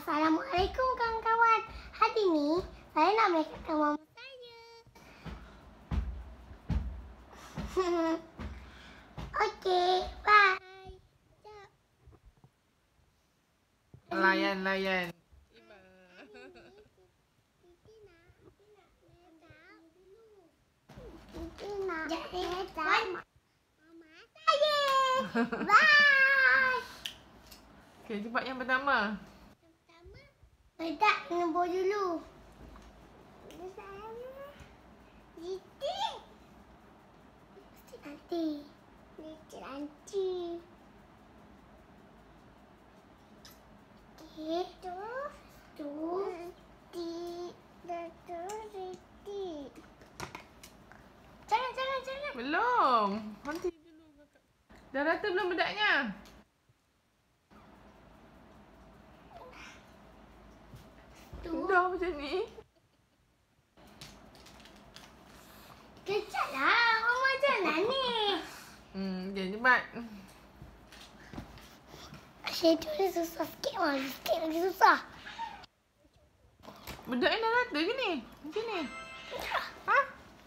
Assalamualaikum kawan-kawan. Hari ni saya nak melekat mama saya. Okey, bye. Sekejap. Layan. Titi nak melekat mama saya. Bye. Okey, cepat yang pertama. Tak, kena bawa dulu. Titi. Nanti. Okey. Tu. Jangan. Belum. Nanti dulu kakak. Dah rata belum bedaknya? Dah macam ni. Kejaplah. Mama jalan ni. Okey, cepat. Shadow dia susah sikit. Sikit lagi susah. Bedaknya dah rata ke ni? Macam ni? Ha?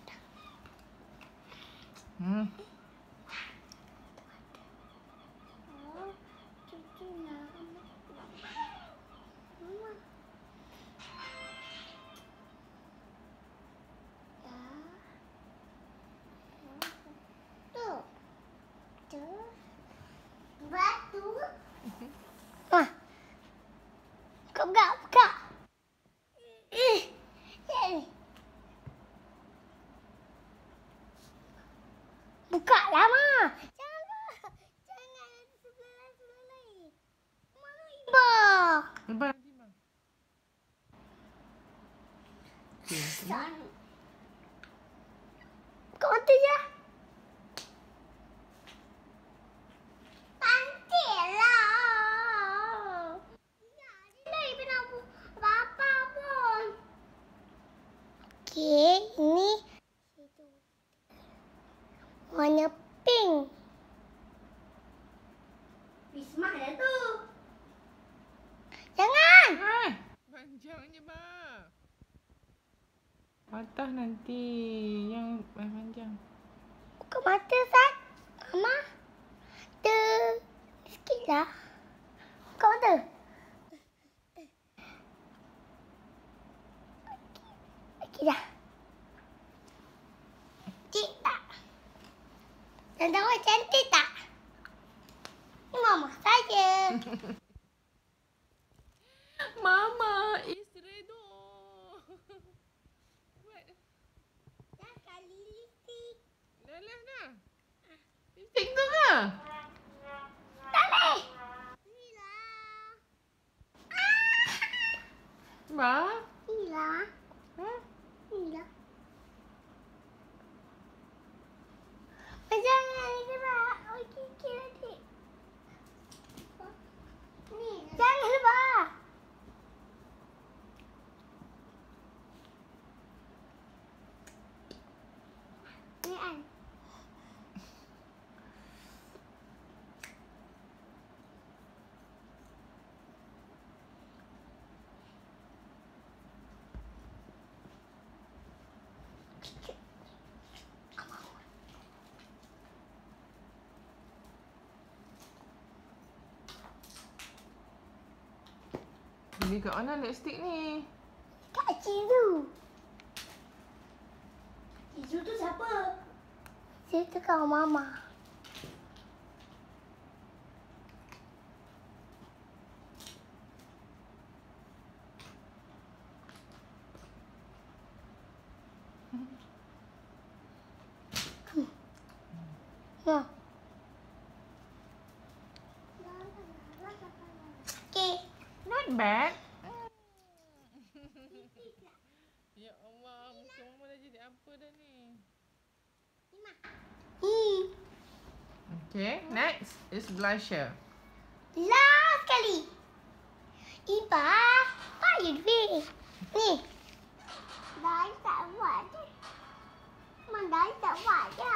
Batu. Buka. Buka lah, Ma. Jangan sebelah lain. Mana Iba? Lepas nanti bang. Okey. Buka mata je. Cantiklah. Ya, dia tak pernah apa-apa pun. Okey, ini warna pink. Bismah dah tu. Jangan. Panjangnya bang. Patah nanti. Yang panjang. Buka mata, Sat. Mama. Sikit lah. Buka mata. Okey dah. Cantik tak? Dan tahu cantik tak? Ini mama saya. Mama is redo. Buat. Dah kali lipstick. Dah. Lipstick tu ke? Tak boleh. Inilah. Bang? Inilah. Ha? Inilah. Jangan ni gerak. Okey nanti. Ni. Jangan lebar. Ni kan. Ini kat mana lipstick ni? Kak Cizu. Cizu tu siapa? Cizu tu kawan mama. Okay. Not bad. Ya Allah, muka mama dah jadi apa dah ni? Okay, next is blusher. Last kali. Iba, what you doing? Ni. Dah tak buat je. Dah tak buat je.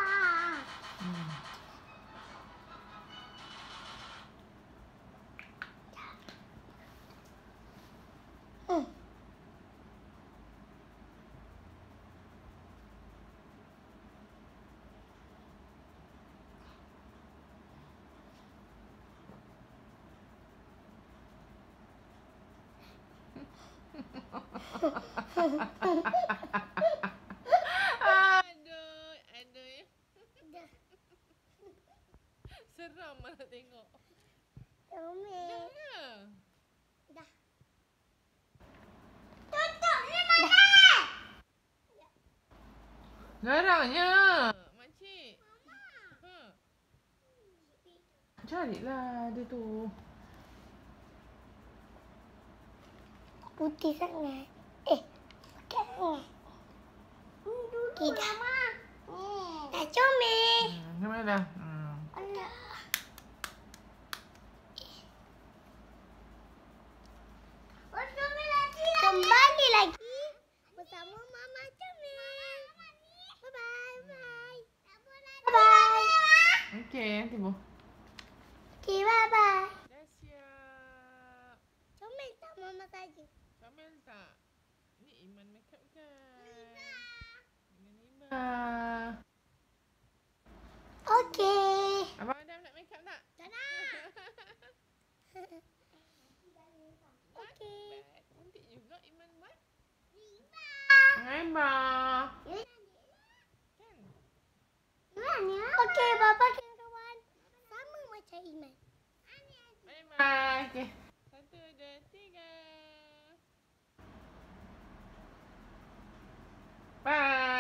Aduh, aduh. Dah. Seram nak tengok. Comel. Dah lah. Dah. Tutup ni mana? Garangnya. Makcik. Ha. Carilah dia tu. Putih sangat. Pakai ni. Okey dah. Dah comel. Macam dah. Alah. Kembali lagi bersama Mama Comel. Bye bye. Bye. Okey, nanti bu. Okey, bye bye. Dah siap. Comel tak Mama saja? Comel tak? Ni Iman makeup kan? Dengan Iman. Okey. Abang Adam nak makeup tak? Tak nak. Okey. Cantik juga Iman buat. Hai, Bang. Kan? Okey, Bapa kawan-kawan. Sama macam Iman. Bye-bye. Okey. 1, 2, 3. Bye.